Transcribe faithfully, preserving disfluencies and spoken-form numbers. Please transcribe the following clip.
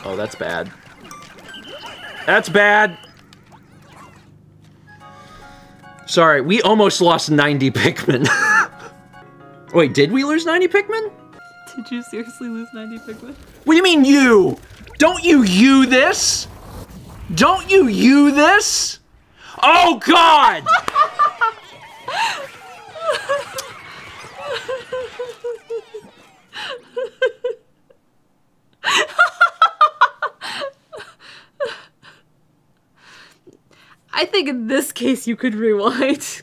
Oh, that's bad. That's bad! Sorry, we almost lost ninety Pikmin. Wait, did we lose ninety Pikmin? Did you seriously lose ninety Pikmin? What do you mean you? Don't you you this? Don't you you this? Oh God! I think in this case you could rewind.